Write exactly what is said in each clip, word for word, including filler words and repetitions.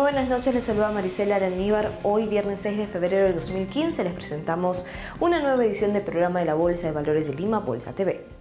buenas noches, les saluda Marisela Araníbar. Hoy, viernes seis de febrero de dos mil quince, les presentamos una nueva edición del programa de la Bolsa de Valores de Lima, Bolsa T V.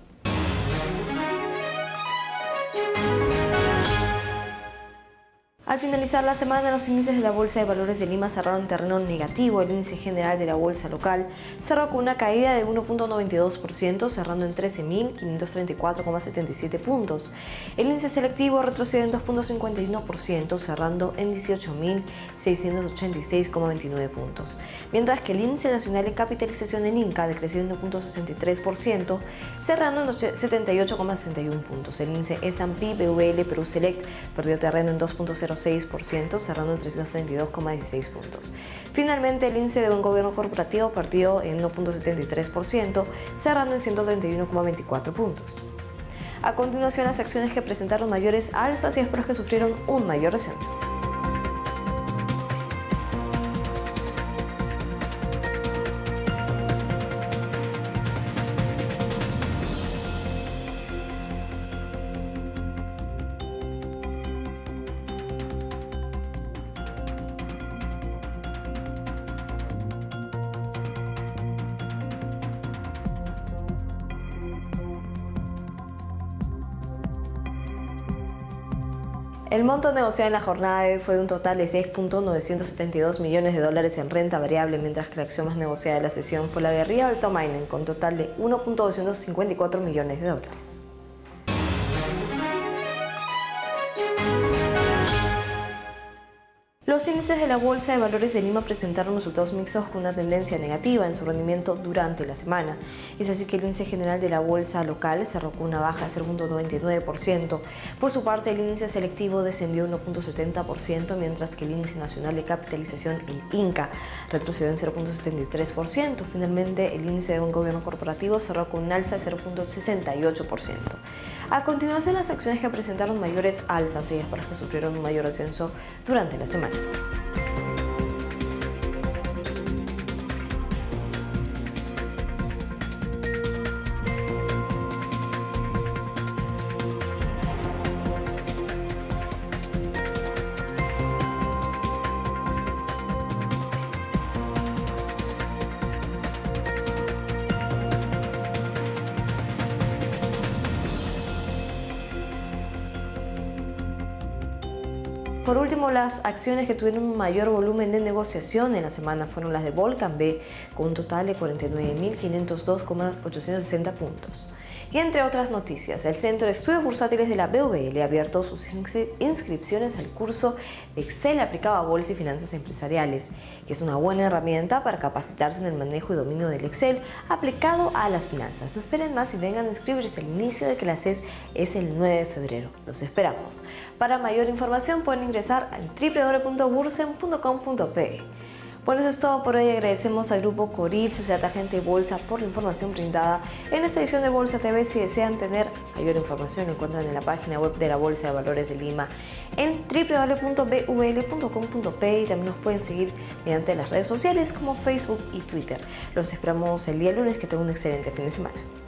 Al finalizar la semana, los índices de la Bolsa de Valores de Lima cerraron en terreno negativo. El índice general de la bolsa local cerró con una caída de uno punto noventa y dos por ciento, cerrando en trece mil quinientos treinta y cuatro coma setenta y siete puntos. El índice selectivo retrocedió en dos punto cincuenta y uno por ciento, cerrando en dieciocho mil seiscientos ochenta y seis coma veintinueve puntos. Mientras que el índice nacional de capitalización en Inca decreció en uno punto sesenta y tres por ciento, cerrando en setenta y ocho coma sesenta y uno puntos. El índice S and P B V L Perú Select perdió terreno en dos punto cero seis por ciento, cerrando en trescientos treinta y dos coma dieciséis puntos. Finalmente, el índice de buen gobierno corporativo perdió en uno punto setenta y tres por ciento, cerrando en ciento treinta y uno coma veinticuatro puntos. A continuación, las acciones que presentaron mayores alzas y otras que sufrieron un mayor descenso. El monto negociado en la jornada de hoy fue de un total de seis punto novecientos setenta y dos millones de dólares en renta variable, mientras que la acción más negociada de la sesión fue la de Rialto Mining, con total de uno punto doscientos cincuenta y cuatro millones de dólares. Los índices de la Bolsa de Valores de Lima presentaron resultados mixtos con una tendencia negativa en su rendimiento durante la semana. Es así que el índice general de la bolsa local cerró con una baja de cero punto noventa y nueve por ciento. Por su parte, el índice selectivo descendió uno punto setenta por ciento, mientras que el índice nacional de capitalización, el Inca, retrocedió en cero punto setenta y tres por ciento. Finalmente, el índice de buen gobierno corporativo cerró con un alza de cero punto sesenta y ocho por ciento. A continuación, las acciones que presentaron mayores alzas y las que sufrieron un mayor descenso durante la semana. Por último, las acciones que tuvieron un mayor volumen de negociación en la semana fueron las de Volcan B, con un total de cuarenta y nueve mil quinientos dos coma ochocientos sesenta puntos. Y entre otras noticias, el Centro de Estudios Bursátiles de la B V L ha abierto sus inscripciones al curso de Excel aplicado a bolsa y finanzas empresariales, que es una buena herramienta para capacitarse en el manejo y dominio del Excel aplicado a las finanzas. No esperen más y vengan a inscribirse. El inicio de clases es el nueve de febrero. Los esperamos. Para mayor información pueden ingresar al w w w punto bursen punto com punto pe. Bueno, eso es todo por hoy. Agradecemos al Grupo Coril, Sociedad Agente Bolsa, por la información brindada en esta edición de Bolsa T V. Si desean tener mayor información, lo encuentran en la página web de la Bolsa de Valores de Lima en w w w punto b v l punto com punto pe, y también nos pueden seguir mediante las redes sociales como Facebook y Twitter. Los esperamos el día lunes. Que tengan un excelente fin de semana.